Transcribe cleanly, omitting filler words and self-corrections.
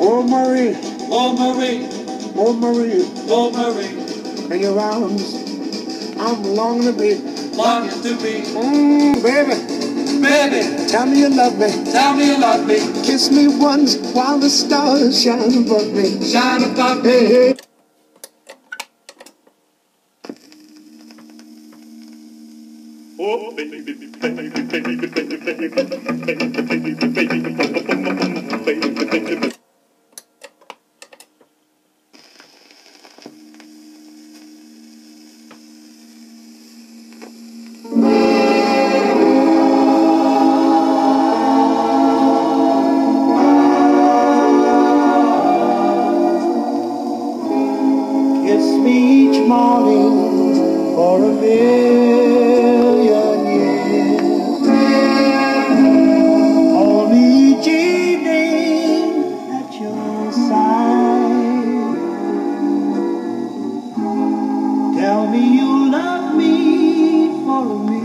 Oh Marie, Oh Marie, oh Marie, oh Marie, in your arms I'm longing to be. longing to be. Baby, Baby, tell me you love me. tell me you love me. Kiss me once while the stars shine above me. Shine above Hey, me. hey. Oh, baby, baby, baby, baby, baby, baby, baby, baby. Kiss me each morning for a million years. Hold me each evening at your side. Tell me you love me for a million